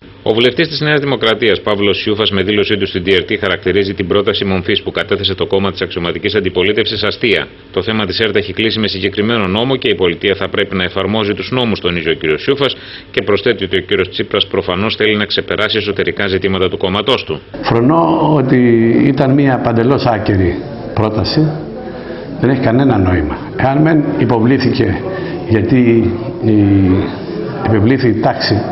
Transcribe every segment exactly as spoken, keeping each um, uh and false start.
Ο βουλευτής της Νέας Δημοκρατίας, Παύλος Σιούφας, με δήλωσή του στην ντι αρ τι, χαρακτηρίζει την πρόταση μομφής που κατέθεσε το κόμμα της αξιωματικής αντιπολίτευσης αστεία. Το θέμα της ΕΡΤ έχει κλείσει με συγκεκριμένο νόμο και η πολιτεία θα πρέπει να εφαρμόζει τους νόμους, τονίζει ο κ. Σιούφας, και προσθέτει ότι ο κ. Τσίπρας προφανώς θέλει να ξεπεράσει εσωτερικά ζητήματα του κόμματός του. Φρονώ ότι ήταν μια παντελώς άκερη πρόταση. Δεν έχει κανένα νόημα. Εάν μεν υποβλήθηκε γιατί η επιβλήθη η τάξη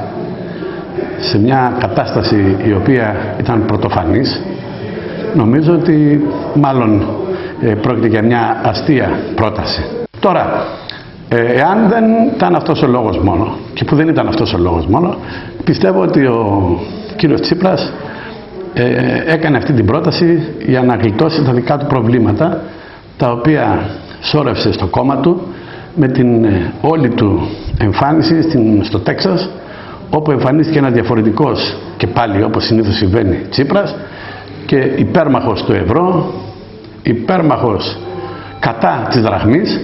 σε μια κατάσταση η οποία ήταν πρωτοφανής, νομίζω ότι μάλλον ε, πρόκειται για μια αστεία πρόταση. Τώρα, ε, εάν δεν ήταν αυτός ο λόγος μόνο, και που δεν ήταν αυτός ο λόγος μόνο, πιστεύω ότι ο κύριος Τσίπρας ε, έκανε αυτή την πρόταση για να γλιτώσει τα δικά του προβλήματα, τα οποία σώρευσε στο κόμμα του με την ε, όλη του εμφάνιση στην, στο Τέξας, όπου εμφανίστηκε ένα διαφορετικός, και πάλι όπως συνήθως συμβαίνει, Τσίπρας, και υπέρμαχος του ευρώ, υπέρμαχος κατά της δραχμής,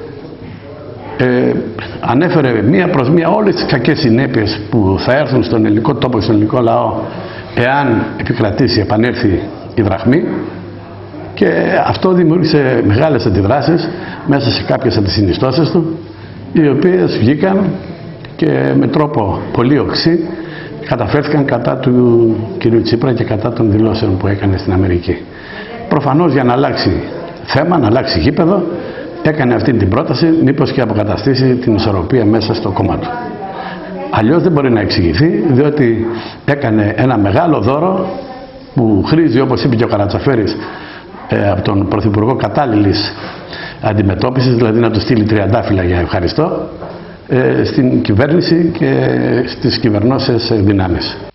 ε, ανέφερε μία προς μία όλες τις κακές συνέπειες που θα έρθουν στον ελληνικό τόπο και στον ελληνικό λαό εάν επικρατήσει, επανέλθει η δραχμή, και αυτό δημιούργησε μεγάλες αντιδράσεις μέσα σε κάποιες από τις συνιστώσεις του, οι οποίες βγήκαν και με τρόπο πολύ οξύ καταφέρθηκαν κατά του κ. Τσίπρα και κατά των δηλώσεων που έκανε στην Αμερική. Προφανώς για να αλλάξει θέμα, να αλλάξει γήπεδο, έκανε αυτή την πρόταση, μήπως και αποκαταστήσει την ισορροπία μέσα στο κόμμα του. Αλλιώς δεν μπορεί να εξηγηθεί, διότι έκανε ένα μεγάλο δώρο που χρήζει, όπως είπε και ο Καρατσαφέρης, ε, από τον Πρωθυπουργό κατάλληλης αντιμετώπισης, δηλαδή να του στείλει τριαντάφυλλα για ευχαριστώ, στην κυβέρνηση και στις κυβερνώσες δυνάμεις.